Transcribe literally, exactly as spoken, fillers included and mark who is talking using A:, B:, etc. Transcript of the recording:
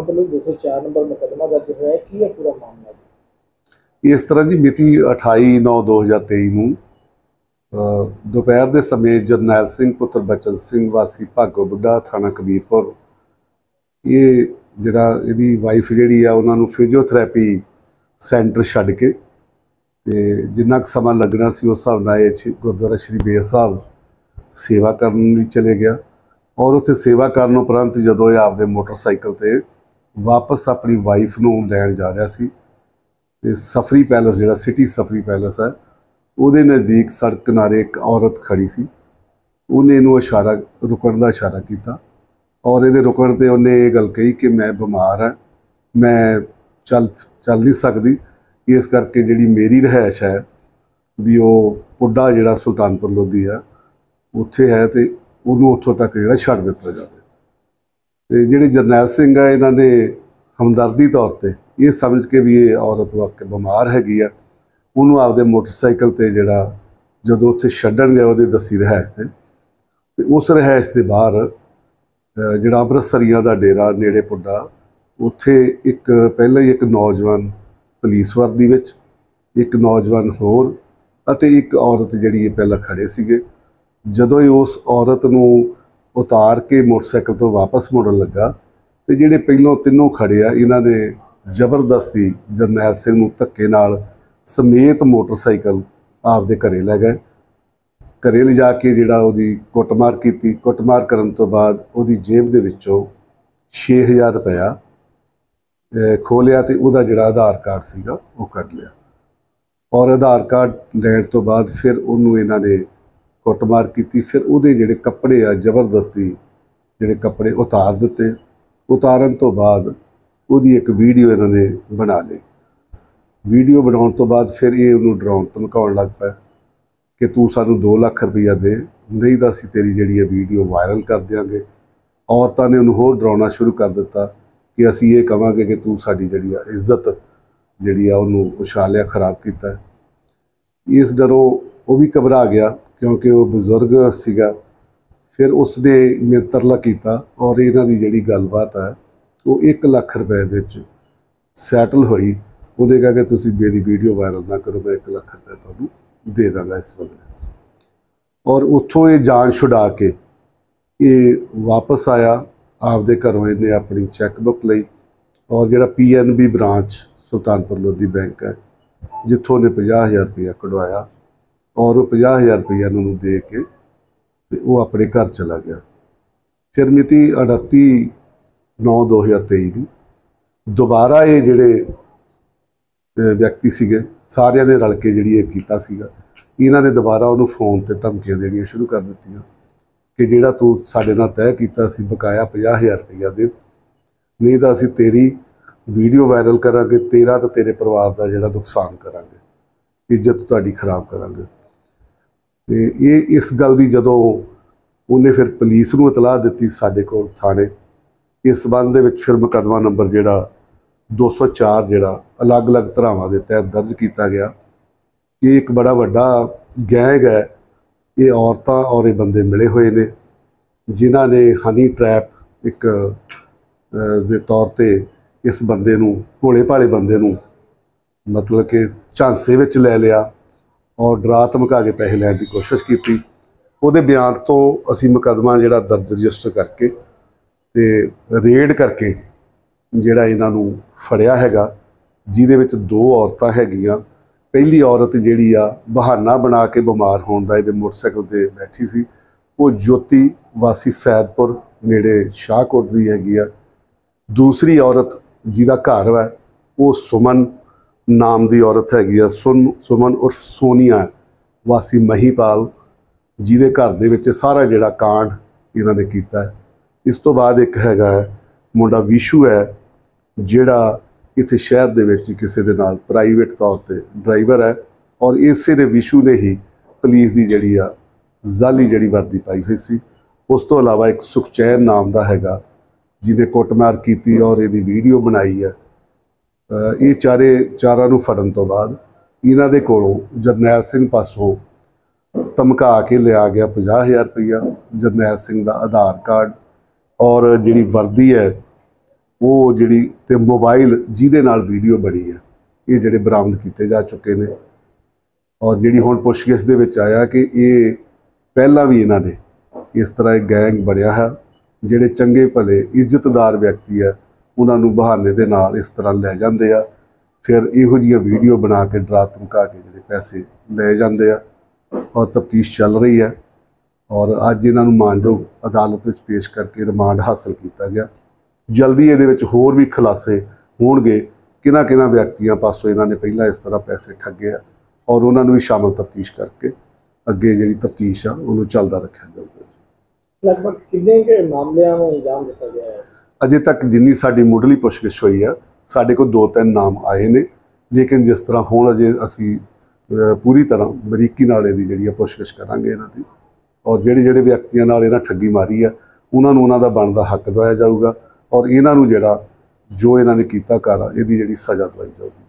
A: Sultanpur police दो सौ चार नंबर मुकदमा दर्ज होया है, की है पूरा मामला?
B: इस तरह जी मिति अठाई नौ दो हज़ार तेई नूं दोपहर के समय जरनैल सिंह पुत्र बचन सिंह वासी भागो बुढ़ा थाना कबीरपुर ये जिहड़ा इहदी वाइफ जिहड़ी आ उन्हां नूं फिजियोथैरेपी सेंटर छड्ड के ते जिन्ना क समा लगना सी उस हिसाब नाल ये गुरुद्वारा श्री बेर साहब सेवा करन लई चले गया और उत्थे सेवा करन उपरंत जदों ये आपदे मोटरसाइकिल ते वापस अपनी वाइफ नूं लैण जा रहा सी ते सफरी पैलेस जिहड़ा सिटी सफरी पैलेस है ਉਹਦੇ नज़दीक सड़क किनारे एक औरत खड़ी सी ਉਹਨੇ ਇਹਨੂੰ इशारा रुकण ਦਾ इशारा किया और ये रुकण ते ਉਹਨੇ ਇਹ ਗੱਲ कही कि मैं बीमार हाँ मैं चल चल नहीं सकती इस करके जिहड़ी मेरी रिहाइश है भी वो पुड्डा जिहड़ा सुल्तानपुर लोधी है उत्थे है तो उन्होंने उत्थों तक जिहड़ा छड्ड दिता जाए। तो जिहड़े जरनैल सिंह है इन्हां ने हमदर्दी तौर पर ये समझ के भी ये औरत वाकई बीमार हैगी है उन्होंने आपदे मोटरसाइकिल ते जिहड़ा जदों उत्थे छड्डण गया उहदी दसी रिहाइश ते ते उस रिहाइश के बाहर जिहड़ा अमृतसरियां दा डेरा नेड़े पुड्डा उत्थे एक पहले ही एक नौजवान पुलिस वर्दी विच एक नौजवान होर अते एक औरत जिहड़ी पहला खड़े सीगे जदों ही उस औरत नूं उतार के मोटरसाइकिल तो वापस मुड़न लगा तो जिहड़े पहलों तिनों खड़े आ इन्हां ने जबरदस्ती जरनैल सिंह नूं धक्के नाल समेत मोटरसाइकिल आपदे घरे लै गए। घरे लिजा के जिहड़ा उहदी कुटमार कीती कुटमार करन तो बाद उहदी जेब दे विचों छे हज़ार रुपया खोलिया ते उहदा जिहड़ा आधार कार्ड सीगा वो कढ लिया और आधार कार्ड लैण तो बाद फिर उहनूं इन्हां ने कुटमार कीती फिर उहदे जिहड़े कपड़े आ जबरदस्ती जिहड़े कपड़े उतार दिते उतारन तो बाद उहदी एक वीडियो इन्हां ने बना ली। वीडियो बनाने तो बाद फिर ये उन्होंने डराउण धमकाउण लग पाया कि तू सानू दो लाख रुपया दे नहीं तो असीं तेरी जिहड़ी है वीडियो वायरल कर देंगे। औरतां ने उन्होंने होर डराउणा शुरू कर दिता कि असीं ये कहांगे कि तू साडी जिहड़ी है इज्जत जिहड़ी है उन्होंने उछालिया खराब किया। इस डरों वो भी घबरा गया क्योंकि वो बजुर्ग सीगा। फिर उसने मित्रला किया और इन्हां दी जिहड़ी गलबात है वो एक लाख रुपए दे विच सैटल हुई। उन्हें कहा कि तुसी मेरी वीडियो वायरल ना करो मैं एक लाख रुपया तुहानूं दे दांगा इस बदले। और उत्थों ये जान छुड़ा के ये वापस आया आपदे घरों इन्हें अपनी चैकबुक लई और जिहड़ा P N B branch Sultanpur Lodhi bank है जिथों ने पचास हज़ार रुपया कढ़वाया और वो पचास हज़ार रुपया उन्होंने दे के ते वो अपने घर चला गया। फिर मिति उनती नौ दो हज़ार तेई नूं दोबारा ये जिहड़े व्यक्ति सीगे सारिਆਂ ने रल के जिहड़ी ਇਹ ਕੀਤਾ ਸੀਗਾ ਇਹਨਾਂ ने दोबारा ਉਹਨੂੰ फोन ते धमकियां देनियां शुरू कर ਦਿੱਤੀਆਂ कि ਜਿਹੜਾ तू ਸਾਡੇ ਨਾਲ तय ਕੀਤਾ ਸੀ बकाया पचास हज़ार रुपया दे नहीं तो ਅਸੀਂ तेरी वीडियो वायरल करांगे तेरा तो तेरे परिवार का जिहड़ा नुकसान करांगे इज्जत तुहाडी खराब करांगे। ते ये इस गल दी जदों ਉਹਨੇ फिर पुलिस नूं इतलाह दित्ती साडे कोल थाणे इस संबंध दे विच फिर मुकदमा नंबर जिहड़ा दो सौ चार जिहड़ा अलग अलग धरावां दे तहत दर्ज किया गया कि एक बड़ा वड्डा गैंग है ये औरतां और ये बंदे मिले हुए ने जिन्हां ने हनी ट्रैप एक दे तौर ते इस बंदे नूं भोले भाले बंदे नूं मतलब कि झांसे विच लै लिया और डरा धमका के पैसे लैण दी कोशिश की। उहदे बयान तो असीं मुकदमा जिहड़ा दर्ज रजिस्टर करके ते रेड करके जिहड़ा इन्हां नूं फड़िया हैगा जिहदे विच दो औरतां हैगियां। पहली औरत जिहड़ी आ बहाना बना के बीमार होण दा इहदे मोटरसाइकिल ते बैठी सी वो ज्योति वासी सैदपुर नेड़े शाहकोट दी हैगी आ। दूसरी औरत जिहदा घर है वो सुमन नाम दी औरत हैगी आ सुन सुमन उर्फ सोनिया वासी महीपाल जिहदे घर दे विच सारा जिहड़ा कांड इन्हां ने कीता है। इस तो बाद एक हैगा मुंडा विशू है जिहड़ा इत्थे शहर दे विच किसी दे नाल प्राइवेट तौर पर ड्राइवर है और इसे ने विशू ने ही पुलिस की जिहड़ी आ जाली जिहड़ी वर्दी पाई हुई सी। उस तो इलावा एक सुखचैन नाम का हैगा जिन्हें कुटमार की और ये वीडियो बनाई है। ये चारे चारां नूं फड़न तो बाद इन्हां दे कोलों जरनैल सिंह पासों धमका के लिया गया पचास हज़ार रुपया, जरनैल सिंह का आधार कार्ड और जिहड़ी वर्दी है ਉਹ ਜਿਹੜੀ ਤੇ ਮੋਬਾਈਲ ਜਿਹਦੇ ਨਾਲ ਵੀਡੀਓ ਬਣੀ ਆ ਇਹ ਜਿਹੜੇ ਬਰਾਮਦ ਕੀਤੇ ਜਾ ਚੁੱਕੇ ਨੇ। ਔਰ ਜਿਹੜੀ ਹੁਣ ਪੁੱਛਗਿੱਛ ਦੇ ਵਿੱਚ ਆਇਆ ਕਿ ਇਹ ਪਹਿਲਾਂ ਵੀ ਇਹਨਾਂ ਨੇ ਇਸ ਤਰ੍ਹਾਂ ਇੱਕ ਗੈਂਗ ਬਣਿਆ ਹੈ, ਜਿਹੜੇ ਚੰਗੇ ਭਲੇ ਇੱਜ਼ਤਦਾਰ ਵਿਅਕਤੀ ਆ ਉਹਨਾਂ ਨੂੰ ਬਹਾਨੇ ਦੇ ਨਾਲ ਇਸ ਤਰ੍ਹਾਂ ਲੈ ਜਾਂਦੇ ਆ, ਫਿਰ ਇਹੋ ਜਿਹੀਆਂ ਵੀਡੀਓ ਬਣਾ ਕੇ ਡਰਾ ਧਮਕਾ ਕੇ ਜਿਹੜੇ ਪੈਸੇ ਲੈ ਜਾਂਦੇ ਆ। ਔਰ ਤਫਤੀਸ਼ ਚੱਲ ਰਹੀ ਹੈ ਔਰ ਅੱਜ ਇਹਨਾਂ ਨੂੰ ਮਾਨਯੋਗ ਅਦਾਲਤ ਵਿੱਚ ਪੇਸ਼ ਕਰਕੇ ਰਿਮਾਂਡ ਹਾਸਲ ਕੀਤਾ ਗਿਆ। ਜਲਦੀ ਇਹਦੇ ਵਿੱਚ ਹੋਰ ਵੀ ਖੁਲਾਸੇ ਹੋਣਗੇ ਕਿਹਨਾਂ ਕਿਹਨਾਂ ਵਿਅਕਤੀਆਂ ਪਾਸੋਂ ਇਹਨਾਂ ਨੇ ਪਹਿਲਾਂ ਇਸ ਤਰ੍ਹਾਂ ਪੈਸੇ ਠੱਗੇ ਆ ਔਰ ਉਹਨਾਂ ਨੂੰ ਵੀ ਸ਼ਾਮਲ ਤਫਤੀਸ਼ ਕਰਕੇ ਅੱਗੇ ਜਿਹੜੀ ਤਫਤੀਸ਼ ਆ ਉਹਨੂੰ ਚੱਲਦਾ ਰੱਖਿਆ ਜਾਊਗਾ।
A: ਲਗਭਗ ਕਿੰਨੇ ਕੁ ਮਾਮਲਿਆਂ ਨੂੰ ਅੰਜਾਮ ਦਿੱਤਾ ਗਿਆ ਹੈ?
B: ਅਜੇ ਤੱਕ ਜਿੰਨੀ ਸਾਡੀ ਮੁੱਢਲੀ ਪੁੱਛਗਿੱਛ ਹੋਈ ਆ ਸਾਡੇ ਕੋਲ ਦੋ ਤਿੰਨ ਨਾਮ ਆਏ ਨੇ, ਲੇਕਿਨ ਜਿਸ ਤਰ੍ਹਾਂ ਹੁਣ ਅਜੇ ਅਸੀਂ ਪੂਰੀ ਤਰ੍ਹਾਂ ਬਰੀਕੀ ਨਾਲ ਇਹਦੀ ਜਿਹੜੀ ਆ ਪੁੱਛਗਿੱਛ ਕਰਾਂਗੇ ਇਹਨਾਂ ਦੀ, ਔਰ ਜਿਹੜੇ ਜਿਹੜੇ ਵਿਅਕਤੀਆਂ ਨਾਲ ਇਹਨਾਂ ਠੱਗੀ ਮਾਰੀ ਆ ਉਹਨਾਂ ਨੂੰ ਉਹਨਾਂ ਦਾ ਬਣਦਾ ਹੱਕ ਦਵਾਇਆ ਜਾਊਗਾ ਔਰ ਇਹਨਾਂ ਨੂੰ ਜਿਹੜਾ ਜੋ ਇਹਨਾਂ ਨੇ ਕੀਤਾ ਕਰ ਆ ਇਹਦੀ ਜਿਹੜੀ ਸਜ਼ਾ ਦਵਾਈ ਜਾਊਗੀ।